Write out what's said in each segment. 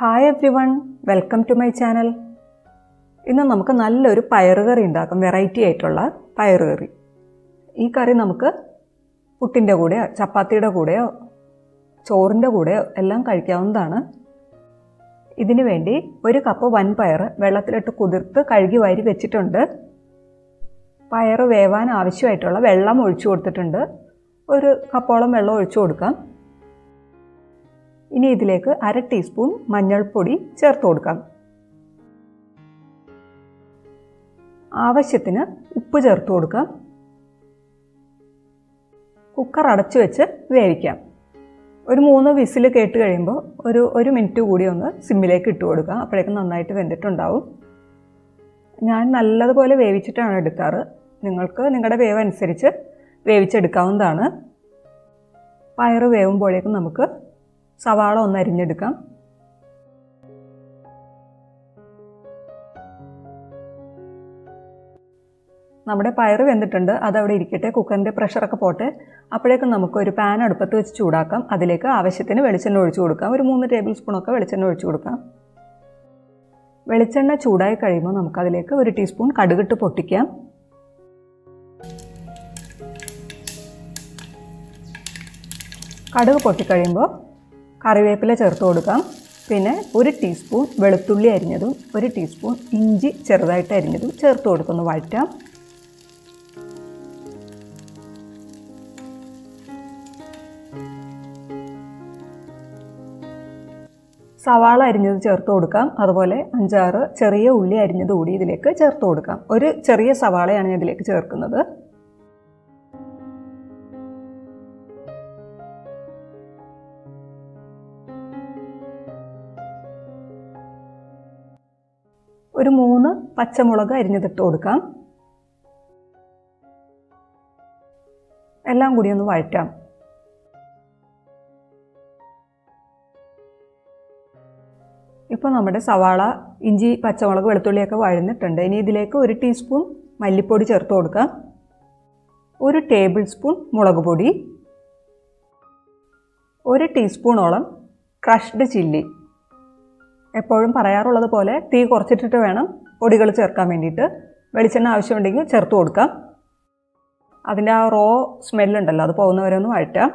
Hi everyone, welcome to my channel. ഇന്ന് നമുക്ക് നല്ലൊരു പയറുകറി ഉണ്ടാക്കാം, വെറൈറ്റി ആയിട്ടുള്ള പയറുകറി. ഈ കറി നമുക്ക് പുട്ടിൻ്റെ കൂടെയോ ചപ്പാത്തിയുടെ കൂടെയോ ചോറിൻ്റെ കൂടെയോ എല്ലാം കഴിക്കാവുന്നതാണ്. ഇതിനു വേണ്ടി 1 കപ്പ് വൻപയർ വെള്ളത്തിലിട്ട് കുതിർത്ത് കഴുകി വാരി വെച്ചിട്ടുണ്ട്. പയർ വേവാൻ ആവശ്യമായിട്ടുള്ള വെള്ളം ഒഴിച്ചു കൊടുത്തിട്ടുണ്ട്. 1 കപ്പോളം വെള്ളം ഒഴിച്ചു കൊടുക്കാം. ഇനി ഇതിലേക്ക് 1/2 ടീസ്പൂൺ മഞ്ഞൾപ്പൊടി ചേർത്ത് കൊടുക്കാം. ആവശ്യത്തിന് ഉപ്പ് ചേർത്ത് കൊടുക്കാം. കുക്കർ അടച്ചു വെച്ച് വേവിക്കാം. 3 വിസിൽ കേട്ട് കഴിയുമ്പോൾ 1 മിനിറ്റ് കൂടി ഒന്ന് സിമ്മിലേക്ക് ഇട്ട് കൊടുക്കാം. അപ്പോഴേക്കും നന്നായിട്ട് വെന്തിട്ടുണ്ടാവും. ഞാൻ നല്ലതുപോലെ വേവിച്ചിട്ടാണ് എടുക്കാറ്. നിങ്ങൾക്ക് നിങ്ങളുടെ വേവ് അനുസരിച്ച് വേവിച്ചെടുക്കാവുന്നതാണ്. പയർ വേവുമ്പോഴേക്കും നമുക്ക് സവാള ഒന്ന് അരിഞ്ഞെടുക്കാം. നമ്മുടെ പയർ വെന്തിട്ടുണ്ട്, അതവിടെ ഇരിക്കട്ടെ. കുക്കറിൻ്റെ പ്രഷറൊക്കെ പോട്ടെ. അപ്പോഴേക്കും നമുക്ക് ഒരു പാൻ അടുപ്പത്ത് വെച്ച് ചൂടാക്കാം. അതിലേക്ക് ആവശ്യത്തിന് വെളിച്ചെണ്ണ ഒഴിച്ചു കൊടുക്കാം. 3 ടേബിൾ സ്പൂണൊക്കെ വെളിച്ചെണ്ണ ഒഴിച്ചു കൊടുക്കാം. വെളിച്ചെണ്ണ ചൂടായി കഴിയുമ്പോൾ നമുക്കതിലേക്ക് 1 ടീസ്പൂൺ കടുകിട്ട് പൊട്ടിക്കാം. കടുക് പൊട്ടിക്കഴിയുമ്പോൾ കറിവേപ്പില ചേർത്ത് കൊടുക്കാം. പിന്നെ 1 ടീസ്പൂൺ വെളുത്തുള്ളി അരിഞ്ഞതും 1 ടീസ്പൂൺ ഇഞ്ചി ചെറുതായിട്ട് അരിഞ്ഞതും ചേർത്ത് കൊടുക്കുന്നു. വഴറ്റാം. സവാള അരിഞ്ഞത് ചേർത്ത് കൊടുക്കാം. അതുപോലെ 5-6 ചെറിയ ഉള്ളി അരിഞ്ഞത് കൂടി ഇതിലേക്ക് ചേർത്ത് കൊടുക്കാം. 1 ചെറിയ സവാളയാണ് ഞാൻ ഇതിലേക്ക് ചേർക്കുന്നത്. ഒരു 3 പച്ചമുളക് അരിഞ്ഞതിട്ട് കൊടുക്കാം. എല്ലാം കൂടി ഒന്ന് വഴറ്റാം. ഇപ്പോൾ നമ്മുടെ സവാള, ഇഞ്ചി, പച്ചമുളക്, വെളുത്തുള്ളിയൊക്കെ വഴന്നിട്ടുണ്ട്. ഇനി ഇതിലേക്ക് 1 ടീസ്പൂൺ മല്ലിപ്പൊടി ചേർത്ത് കൊടുക്കാം. 1 ടേബിൾ സ്പൂൺ മുളക് പൊടി, 1 ടീസ്പൂണോളം ക്രഷ്ഡ് ചില്ലി. എപ്പോഴും പറയാറുള്ളത് പോലെ തീ കുറച്ചിട്ടിട്ട് വേണം പൊടികൾ ചേർക്കാൻ വേണ്ടിയിട്ട്. വെളിച്ചെണ്ണ ആവശ്യമുണ്ടെങ്കിൽ ചേർത്ത് കൊടുക്കാം. അതിൻ്റെ ആ റോ സ്മെല്ലുണ്ടല്ലോ, അത് പോകുന്നവരെ ഒന്ന് വഴറ്റാം.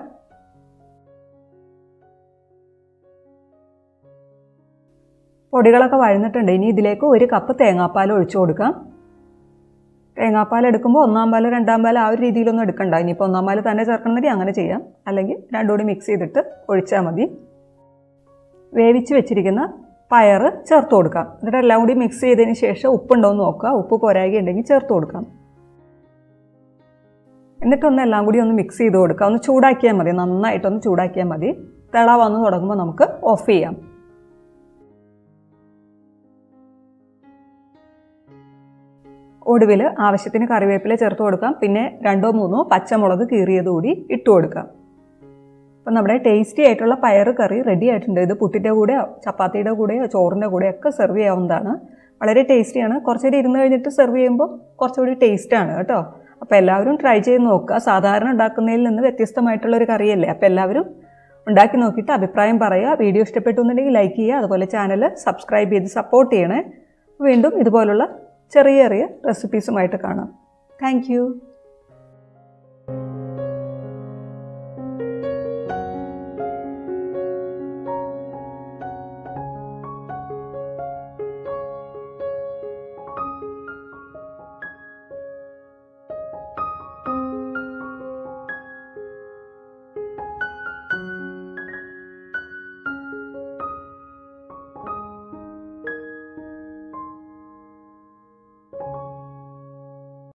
പൊടികളൊക്കെ വഴന്നിട്ടുണ്ട്. ഇനി ഇതിലേക്ക് 1 കപ്പ് തേങ്ങാപ്പാൽ ഒഴിച്ചു കൊടുക്കാം. തേങ്ങാപ്പാൽ എടുക്കുമ്പോൾ 1-ാം പാൽ 2-ാം പാൽ ആ ഒരു രീതിയിലൊന്നും എടുക്കണ്ട. ഇനിയിപ്പോൾ 1-ാം പാൽ തന്നെ ചേർക്കണമെങ്കിൽ അങ്ങനെ ചെയ്യാം. അല്ലെങ്കിൽ രണ്ടും കൂടി മിക്സ് ചെയ്തിട്ട് ഒഴിച്ചാൽ മതി. വേവിച്ച് വെച്ചിരിക്കുന്ന പയർ ചേർത്ത് കൊടുക്കാം. എന്നിട്ട് എല്ലാം കൂടി മിക്സ് ചെയ്തതിന് ശേഷം ഉപ്പുണ്ടോ എന്ന് നോക്കുക. ഉപ്പ് പോരായ്കയുണ്ടെങ്കിൽ ചേർത്ത് കൊടുക്കാം. എന്നിട്ടൊന്ന് എല്ലാം കൂടി ഒന്ന് മിക്സ് ചെയ്ത് കൊടുക്കുക. ഒന്ന് ചൂടാക്കിയാൽ മതി, നന്നായിട്ടൊന്ന് ചൂടാക്കിയാൽ മതി. തിള വന്ന് തുടങ്ങുമ്പോൾ നമുക്ക് ഓഫ് ചെയ്യാം. ഒടുവിൽ ആവശ്യത്തിന് കറിവേപ്പില ചേർത്ത് കൊടുക്കാം. പിന്നെ 2-3 പച്ചമുളക് കീറിയത് കൂടി ഇട്ട് കൊടുക്കാം. അപ്പം നമ്മുടെ ടേസ്റ്റി ആയിട്ടുള്ള പയർ കറി റെഡി ആയിട്ടുണ്ട്. ഇത് പുട്ടിൻ്റെ കൂടെയോ ചപ്പാത്തിയുടെ കൂടെയോ ചോറിൻ്റെ കൂടെയോ ഒക്കെ സെർവ് ചെയ്യാവുന്നതാണ്. വളരെ ടേസ്റ്റിയാണ്. കുറച്ചുകൂടി ഇരുന്ന് കഴിഞ്ഞിട്ട് സെർവ് ചെയ്യുമ്പോൾ കുറച്ചുകൂടി ടേസ്റ്റാണ് കേട്ടോ. അപ്പോൾ എല്ലാവരും ട്രൈ ചെയ്ത് നോക്കുക. സാധാരണ ഉണ്ടാക്കുന്നതിൽ നിന്ന് വ്യത്യസ്തമായിട്ടുള്ളൊരു കറിയല്ലേ. അപ്പോൾ എല്ലാവരും ഉണ്ടാക്കി നോക്കിയിട്ട് അഭിപ്രായം പറയുക. വീഡിയോ ഇഷ്ടപ്പെട്ടു എന്നുണ്ടെങ്കിൽ ലൈക്ക് ചെയ്യുക. അതുപോലെ ചാനൽ സബ്സ്ക്രൈബ് ചെയ്ത് സപ്പോർട്ട് ചെയ്യണേ. വീണ്ടും ഇതുപോലുള്ള ചെറിയ ചെറിയ റെസിപ്പീസുമായിട്ട് കാണാം. Thank U.